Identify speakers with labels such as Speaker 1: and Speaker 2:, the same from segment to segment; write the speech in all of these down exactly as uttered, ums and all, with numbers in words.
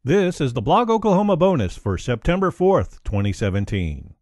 Speaker 1: This is the Blog Oklahoma bonus for September fourth, twenty seventeen.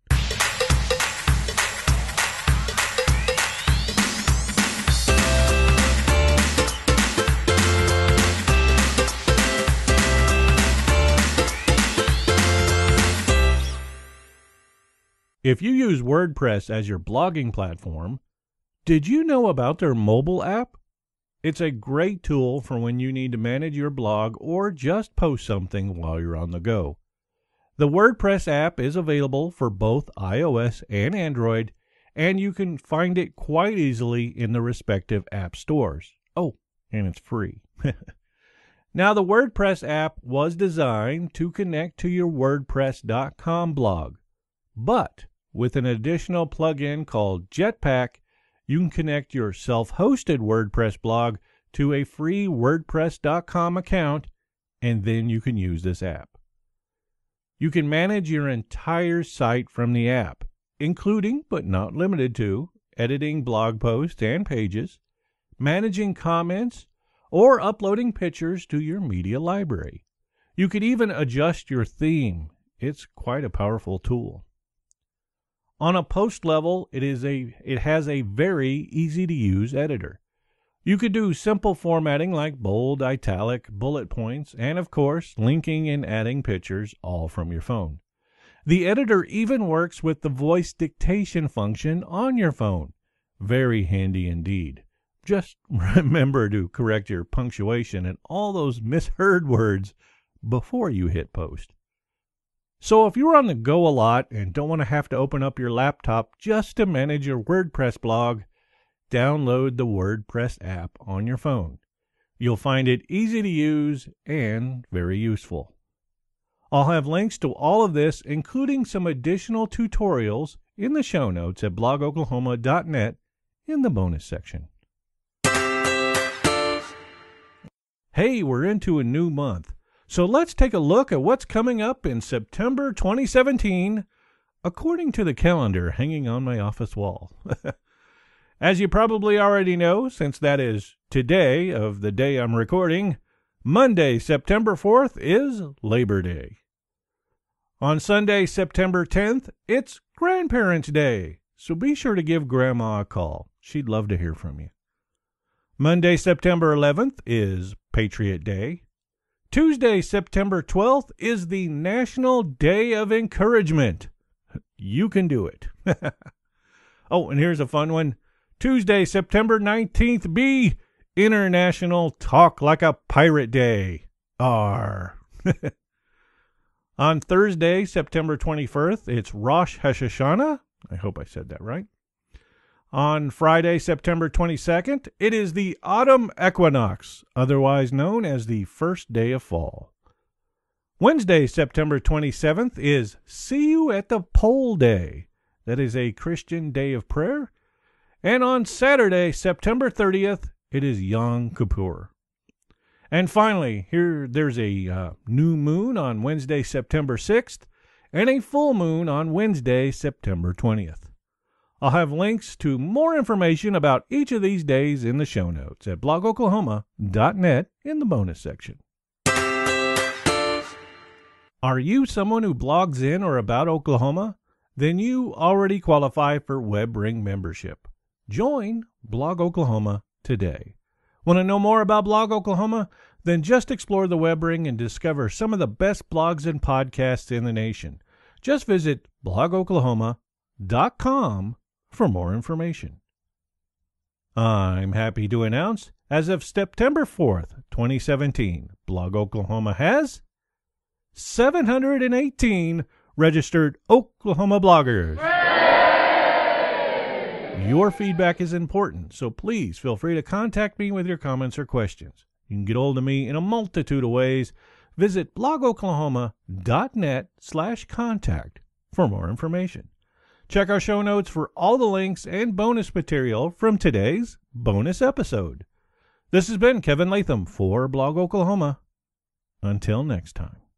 Speaker 1: If you use WordPress as your blogging platform, did you know about their mobile app? It's a great tool for when you need to manage your blog or just post something while you're on the go. The WordPress app is available for both iOS and Android, and you can find it quite easily in the respective app stores. Oh, and it's free. Now, the WordPress app was designed to connect to your WordPress dot com blog, but with an additional plugin called Jetpack, you can connect your self-hosted WordPress blog to a free WordPress dot com account, and then you can use this app. You can manage your entire site from the app, including, but not limited to, editing blog posts and pages, managing comments, or uploading pictures to your media library. You could even adjust your theme. It's quite a powerful tool. On a post level, it is a it has a very easy-to-use editor. You could do simple formatting like bold, italic, bullet points, and of course, linking and adding pictures all from your phone. The editor even works with the voice dictation function on your phone. Very handy indeed. Just remember to correct your punctuation and all those misheard words before you hit post. So if you're on the go a lot and don't want to have to open up your laptop just to manage your WordPress blog, download the WordPress app on your phone. You'll find it easy to use and very useful. I'll have links to all of this, including some additional tutorials, in the show notes at blog oklahoma dot net in the bonus section. Hey, we're into a new month. So let's take a look at what's coming up in September twenty seventeen, according to the calendar hanging on my office wall. As you probably already know, since that is today of the day I'm recording, Monday, September fourth is Labor Day. On Sunday, September tenth, it's Grandparents' Day, so be sure to give Grandma a call. She'd love to hear from you. Monday, September eleventh is Patriot Day. Tuesday, September twelfth is the National Day of Encouragement. You can do it. Oh, and here's a fun one. Tuesday, September nineteenth, be International Talk Like a Pirate Day. Arr. On Thursday, September twenty-first, it's Rosh Hashanah. I hope I said that right. On Friday, September twenty-second, it is the autumn equinox, otherwise known as the first day of fall. Wednesday, September twenty-seventh, is See You at the Pole Day. That is a Christian day of prayer. And on Saturday, September thirtieth, it is Yom Kippur. And finally, here there's a uh, new moon on Wednesday, September sixth, and a full moon on Wednesday, September twentieth. I'll have links to more information about each of these days in the show notes at blog oklahoma dot net in the bonus section. Are you someone who blogs in or about Oklahoma? Then you already qualify for WebRing membership. Join Blog Oklahoma today. Want to know more about Blog Oklahoma? Then just explore the WebRing and discover some of the best blogs and podcasts in the nation. Just visit blog oklahoma dot com for more information. I'm happy to announce, as of September fourth, twenty seventeen, Blog Oklahoma has seven hundred eighteen registered Oklahoma bloggers. Hooray! Your feedback is important, so please feel free to contact me with your comments or questions. You can get hold of me in a multitude of ways. Visit blog oklahoma dot net slash contact for more information. Check our show notes for all the links and bonus material from today's bonus episode. This has been Kevin Latham for Blog Oklahoma. Until next time.